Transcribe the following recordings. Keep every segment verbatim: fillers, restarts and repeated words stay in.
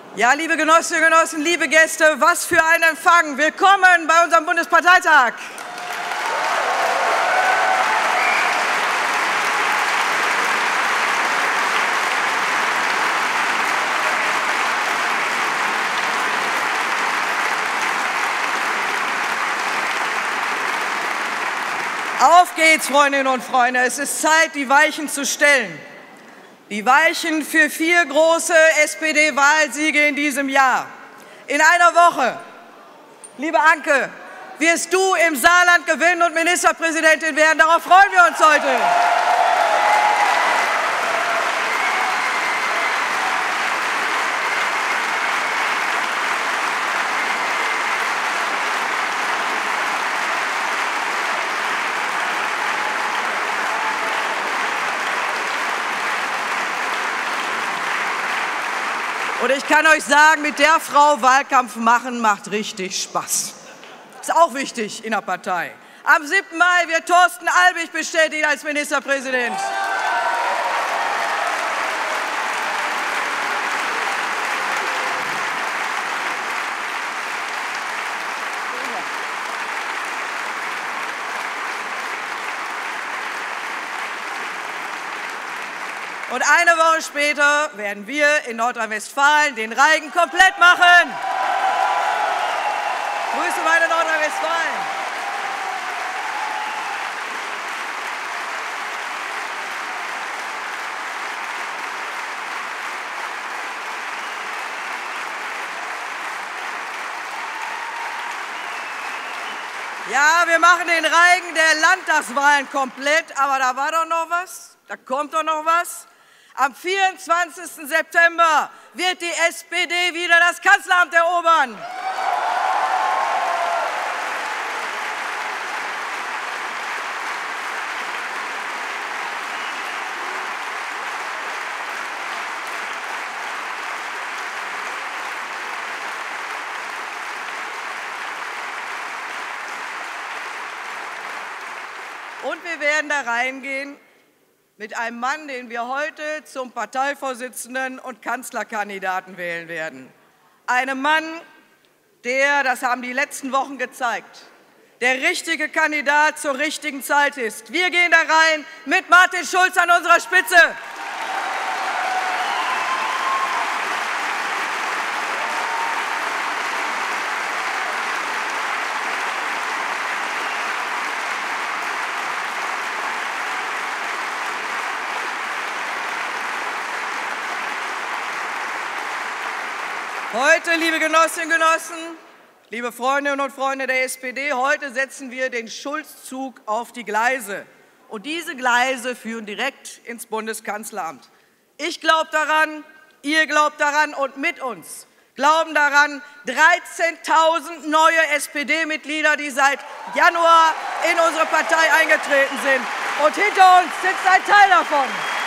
Ja, liebe Genossinnen und Genossen, liebe Gäste, was für ein Empfang. Willkommen bei unserem Bundesparteitag. Auf geht's, Freundinnen und Freunde. Es ist Zeit, die Weichen zu stellen. Die Weichen für vier große S P D-Wahlsiege in diesem Jahr. In einer Woche, liebe Anke, wirst du im Saarland gewinnen und Ministerpräsidentin werden. Darauf freuen wir uns heute. Und ich kann euch sagen, mit der Frau Wahlkampf machen macht richtig Spaß. Ist auch wichtig in der Partei. Am siebten Mai wird Thorsten Albig bestätigt als Ministerpräsident. Und eine Woche später werden wir in Nordrhein-Westfalen den Reigen komplett machen. Grüße meine Nordrhein-Westfalen. Ja, wir machen den Reigen der Landtagswahlen komplett, aber da war doch noch was, da kommt doch noch was. Am vierundzwanzigsten September wird die S P D wieder das Kanzleramt erobern. Und wir werden da reingehen mit einem Mann, den wir heute zum Parteivorsitzenden und Kanzlerkandidaten wählen werden. Einem Mann, der, das haben die letzten Wochen gezeigt, der richtige Kandidat zur richtigen Zeit ist. Wir gehen da rein mit Martin Schulz an unserer Spitze. Heute, liebe Genossinnen und Genossen, liebe Freundinnen und Freunde der S P D, heute setzen wir den Schulz-Zug auf die Gleise. Und diese Gleise führen direkt ins Bundeskanzleramt. Ich glaube daran, ihr glaubt daran und mit uns glauben daran dreizehntausend neue S P D-Mitglieder, die seit Januar in unsere Partei eingetreten sind. Und hinter uns sitzt ein Teil davon.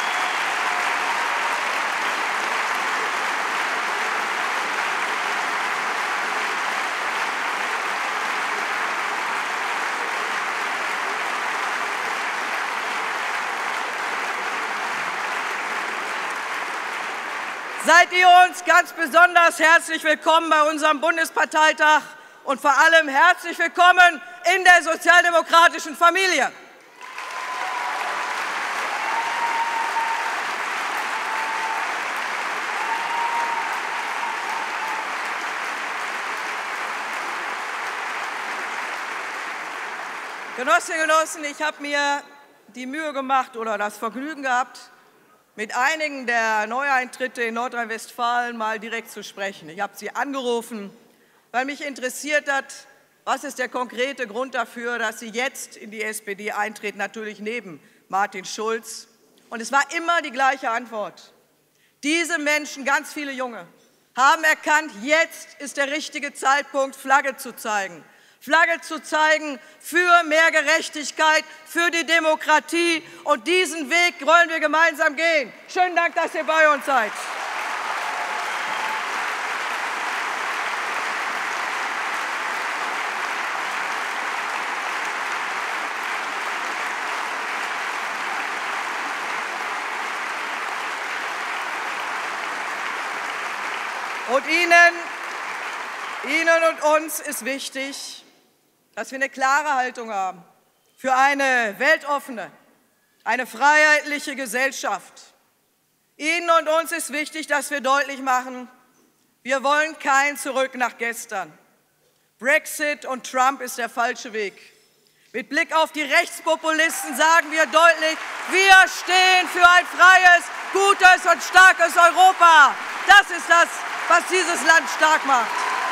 Seid ihr uns ganz besonders herzlich willkommen bei unserem Bundesparteitag und vor allem herzlich willkommen in der sozialdemokratischen Familie. Genossinnen und Genossen, ich habe mir die Mühe gemacht oder das Vergnügen gehabt, mit einigen der Neueintritte in Nordrhein-Westfalen mal direkt zu sprechen. Ich habe sie angerufen, weil mich interessiert hat, was ist der konkrete Grund dafür, dass sie jetzt in die S P D eintreten, natürlich neben Martin Schulz. Und es war immer die gleiche Antwort. Diese Menschen, ganz viele Junge, haben erkannt, jetzt ist der richtige Zeitpunkt, Flagge zu zeigen. Flagge zu zeigen für mehr Gerechtigkeit, für die Demokratie. Und diesen Weg wollen wir gemeinsam gehen. Schönen Dank, dass ihr bei uns seid. Und Ihnen, Ihnen und uns ist wichtig, dass wir eine klare Haltung haben für eine weltoffene, eine freiheitliche Gesellschaft. Ihnen und uns ist wichtig, dass wir deutlich machen, wir wollen kein Zurück nach gestern. Brexit und Trump ist der falsche Weg. Mit Blick auf die Rechtspopulisten sagen wir deutlich, wir stehen für ein freies, gutes und starkes Europa. Das ist das, was dieses Land stark macht.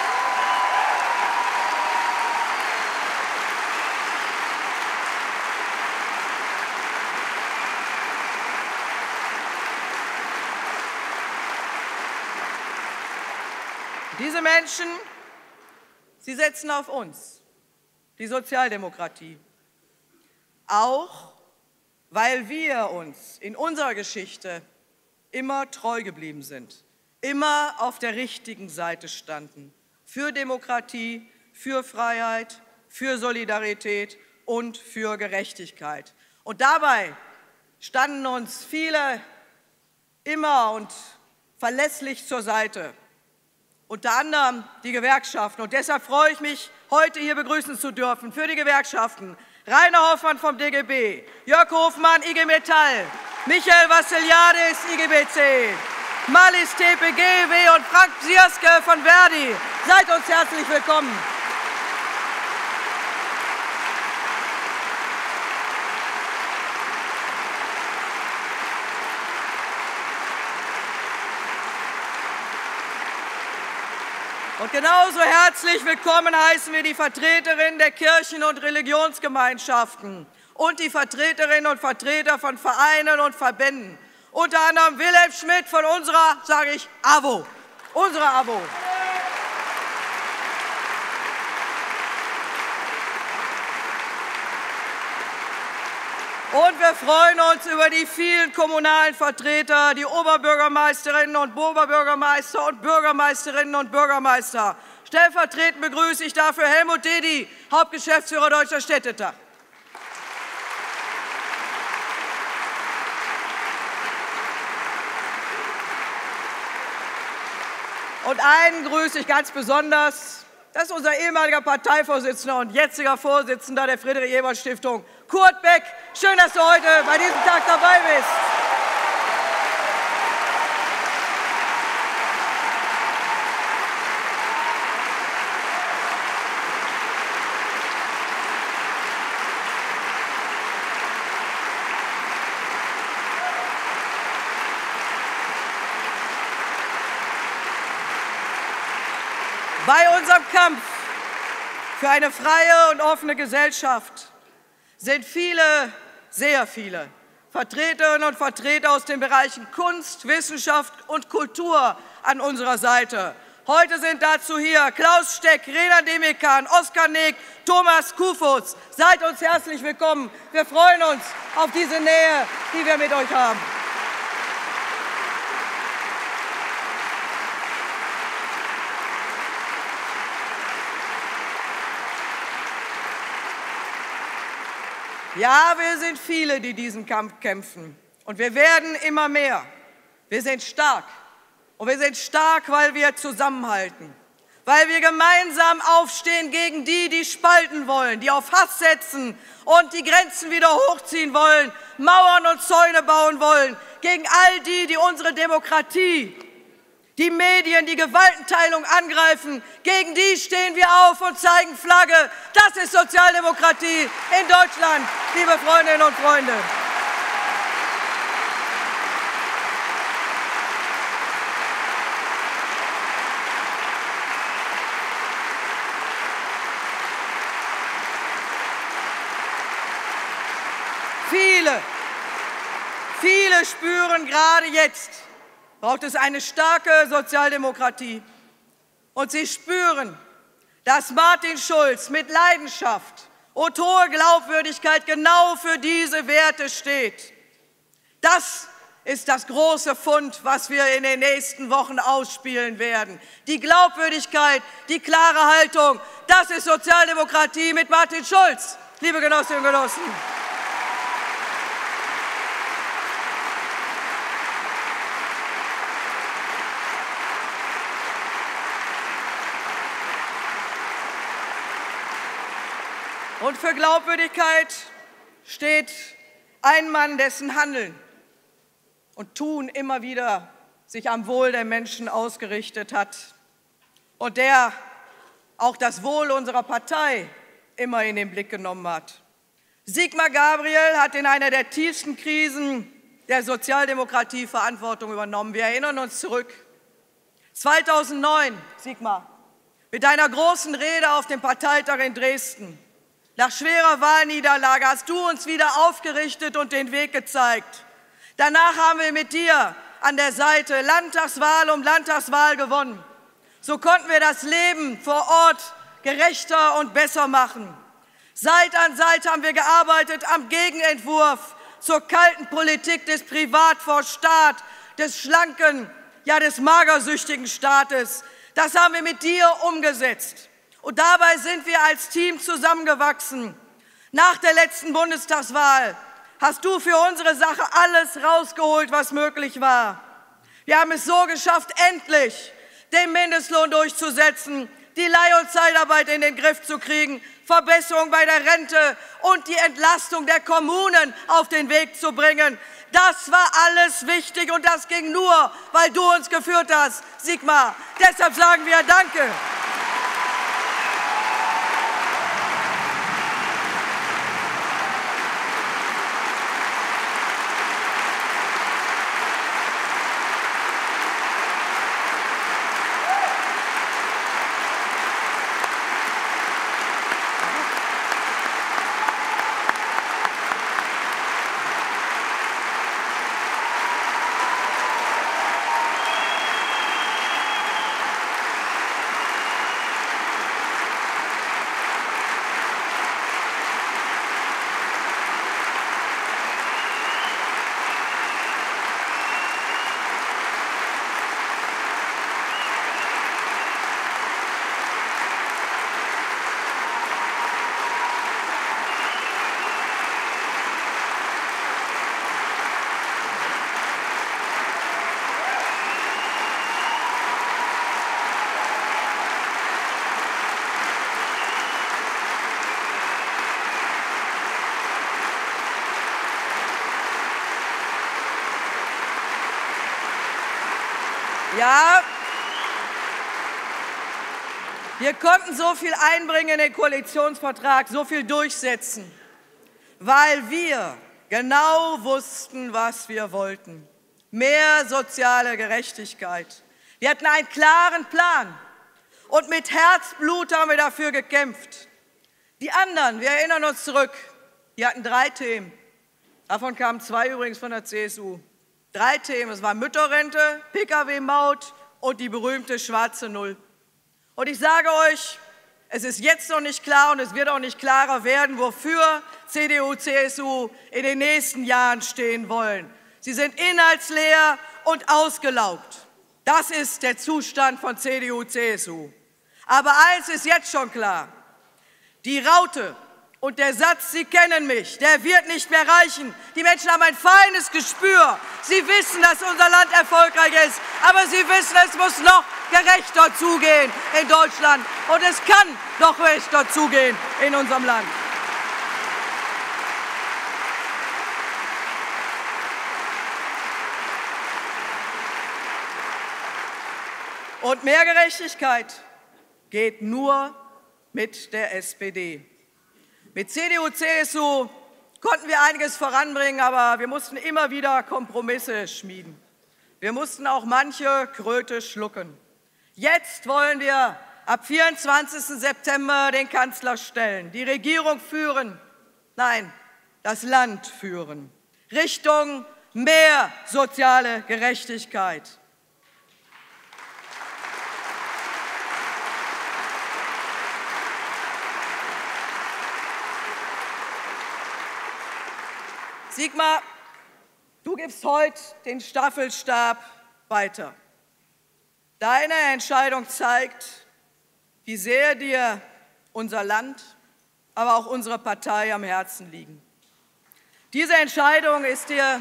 Diese Menschen, sie setzen auf uns, die Sozialdemokratie, auch weil wir uns in unserer Geschichte immer treu geblieben sind, immer auf der richtigen Seite standen, für Demokratie, für Freiheit, für Solidarität und für Gerechtigkeit. Und dabei standen uns viele immer und verlässlich zur Seite. Unter anderem die Gewerkschaften. Und deshalb freue ich mich, heute hier begrüßen zu dürfen für die Gewerkschaften Rainer Hoffmann vom D G B, Jörg Hofmann, I G Metall, Michael Vassiliadis, I G B C, Malis T P G W und Frank Sierske von Verdi. Seid uns herzlich willkommen. Und genauso herzlich willkommen heißen wir die Vertreterinnen der Kirchen- und Religionsgemeinschaften und die Vertreterinnen und Vertreter von Vereinen und Verbänden. Unter anderem Wilhelm Schmidt von unserer, sage ich, A W O, unserer A W O. Und wir freuen uns über die vielen kommunalen Vertreter, die Oberbürgermeisterinnen und Oberbürgermeister und Bürgermeisterinnen und Bürgermeister. Stellvertretend begrüße ich dafür Helmut Dedi, Hauptgeschäftsführer Deutscher Städtetag. Und einen grüße ich ganz besonders. Das ist unser ehemaliger Parteivorsitzender und jetziger Vorsitzender der Friedrich-Ebert-Stiftung, Kurt Beck. Schön, dass du heute bei diesem Tag dabei bist. Bei unserem Kampf für eine freie und offene Gesellschaft sind viele, sehr viele Vertreterinnen und Vertreter aus den Bereichen Kunst, Wissenschaft und Kultur an unserer Seite. Heute sind dazu hier Klaus Steck, Rena Demikan, Oskar Neck, Thomas Kufus. Seid uns herzlich willkommen. Wir freuen uns auf diese Nähe, die wir mit euch haben. Ja, wir sind viele, die diesen Kampf kämpfen. Und wir werden immer mehr. Wir sind stark. Und wir sind stark, weil wir zusammenhalten. Weil wir gemeinsam aufstehen gegen die, die spalten wollen, die auf Hass setzen und die Grenzen wieder hochziehen wollen, Mauern und Zäune bauen wollen. Gegen all die, die unsere Demokratie, die Medien, die Gewaltenteilung angreifen. Gegen die stehen wir auf und zeigen Flagge. Das ist Sozialdemokratie in Deutschland, liebe Freundinnen und Freunde. Viele, viele spüren gerade jetzt, braucht es eine starke Sozialdemokratie. Und sie spüren, dass Martin Schulz mit Leidenschaft und hoher Glaubwürdigkeit genau für diese Werte steht. Das ist das große Fund, was wir in den nächsten Wochen ausspielen werden. Die Glaubwürdigkeit, die klare Haltung, das ist Sozialdemokratie mit Martin Schulz, liebe Genossinnen und Genossen. Und für Glaubwürdigkeit steht ein Mann, dessen Handeln und Tun immer wieder sich am Wohl der Menschen ausgerichtet hat und der auch das Wohl unserer Partei immer in den Blick genommen hat. Sigmar Gabriel hat in einer der tiefsten Krisen der Sozialdemokratie Verantwortung übernommen. Wir erinnern uns zurück. zweitausendneun, Sigmar, mit einer großen Rede auf dem Parteitag in Dresden. Nach schwerer Wahlniederlage hast du uns wieder aufgerichtet und den Weg gezeigt. Danach haben wir mit dir an der Seite Landtagswahl um Landtagswahl gewonnen. So konnten wir das Leben vor Ort gerechter und besser machen. Seite an Seite haben wir gearbeitet am Gegenentwurf zur kalten Politik des Privat vor Staat, des schlanken, ja des magersüchtigen Staates. Das haben wir mit dir umgesetzt. Und dabei sind wir als Team zusammengewachsen. Nach der letzten Bundestagswahl hast du für unsere Sache alles rausgeholt, was möglich war. Wir haben es so geschafft, endlich den Mindestlohn durchzusetzen, die Leih- und Zeitarbeit in den Griff zu kriegen, Verbesserung bei der Rente und die Entlastung der Kommunen auf den Weg zu bringen. Das war alles wichtig und das ging nur, weil du uns geführt hast, Sigmar. Deshalb sagen wir Danke. Ja, wir konnten so viel einbringen in den Koalitionsvertrag, so viel durchsetzen, weil wir genau wussten, was wir wollten. Mehr soziale Gerechtigkeit. Wir hatten einen klaren Plan und mit Herzblut haben wir dafür gekämpft. Die anderen, wir erinnern uns zurück, die hatten drei Themen. Davon kamen zwei übrigens von der C S U. Drei Themen, es war Mütterrente, P K W-Maut und die berühmte schwarze Null. Und ich sage euch, es ist jetzt noch nicht klar und es wird auch nicht klarer werden, wofür C D U, C S U in den nächsten Jahren stehen wollen. Sie sind inhaltsleer und ausgelaugt. Das ist der Zustand von C D U, C S U. Aber eins ist jetzt schon klar, die Raute und der Satz, Sie kennen mich, der wird nicht mehr reichen. Die Menschen haben ein feines Gespür. Sie wissen, dass unser Land erfolgreich ist, aber sie wissen, es muss noch gerechter zugehen in Deutschland. Und es kann noch gerechter zugehen in unserem Land. Und mehr Gerechtigkeit geht nur mit der S P D. Mit C D U, C S U konnten wir einiges voranbringen, aber wir mussten immer wieder Kompromisse schmieden. Wir mussten auch manche Kröte schlucken. Jetzt wollen wir ab vierundzwanzigsten September den Kanzler stellen, die Regierung führen, nein, das Land führen, Richtung mehr soziale Gerechtigkeit. Sigmar, du gibst heute den Staffelstab weiter. Deine Entscheidung zeigt, wie sehr dir unser Land, aber auch unsere Partei am Herzen liegen. Diese Entscheidung ist dir,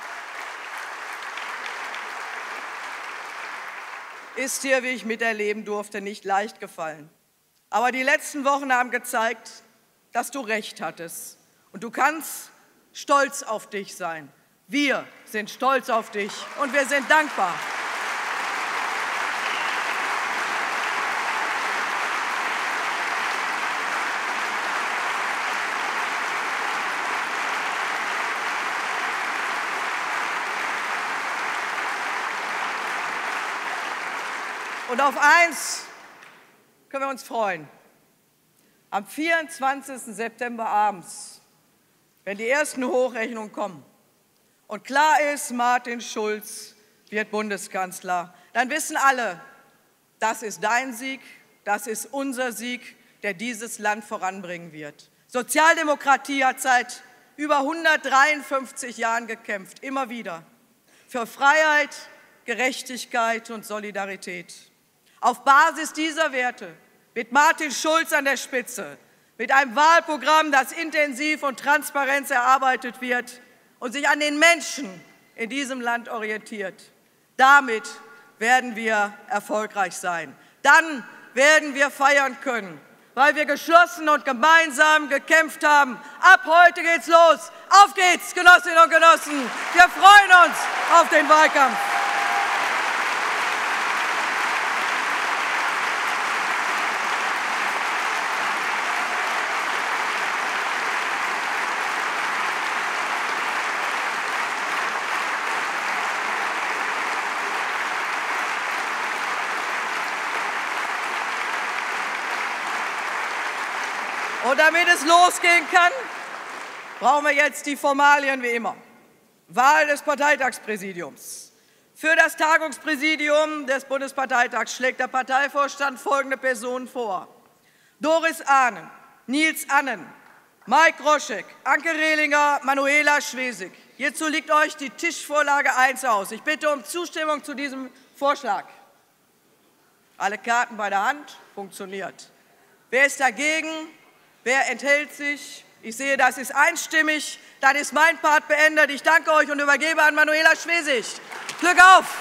ist dir, wie ich miterleben durfte, nicht leicht gefallen. Aber die letzten Wochen haben gezeigt, dass du recht hattest. Und du kannst stolz auf dich sein. Wir sind stolz auf dich und wir sind dankbar. Und auf eins können wir uns freuen. Am vierundzwanzigsten September abends, wenn die ersten Hochrechnungen kommen und klar ist, Martin Schulz wird Bundeskanzler, dann wissen alle, das ist dein Sieg, das ist unser Sieg, der dieses Land voranbringen wird. Sozialdemokratie hat seit über hundertdreiundfünfzig Jahren gekämpft, immer wieder, für Freiheit, Gerechtigkeit und Solidarität. Auf Basis dieser Werte, mit Martin Schulz an der Spitze, mit einem Wahlprogramm, das intensiv und transparent erarbeitet wird und sich an den Menschen in diesem Land orientiert. Damit werden wir erfolgreich sein. Dann werden wir feiern können, weil wir geschlossen und gemeinsam gekämpft haben. Ab heute geht's los. Auf geht's, Genossinnen und Genossen. Wir freuen uns auf den Wahlkampf. Und damit es losgehen kann, brauchen wir jetzt die Formalien wie immer. Wahl des Parteitagspräsidiums. Für das Tagungspräsidium des Bundesparteitags schlägt der Parteivorstand folgende Personen vor: Doris Ahnen, Nils Annen, Mike Groschek, Anke Rehlinger, Manuela Schwesig. Hierzu liegt euch die Tischvorlage eins aus. Ich bitte um Zustimmung zu diesem Vorschlag. Alle Karten bei der Hand, funktioniert. Wer ist dagegen? Wer enthält sich? Ich sehe, das ist einstimmig. Dann ist mein Part beendet. Ich danke euch und übergebe an Manuela Schwesig. Glück auf!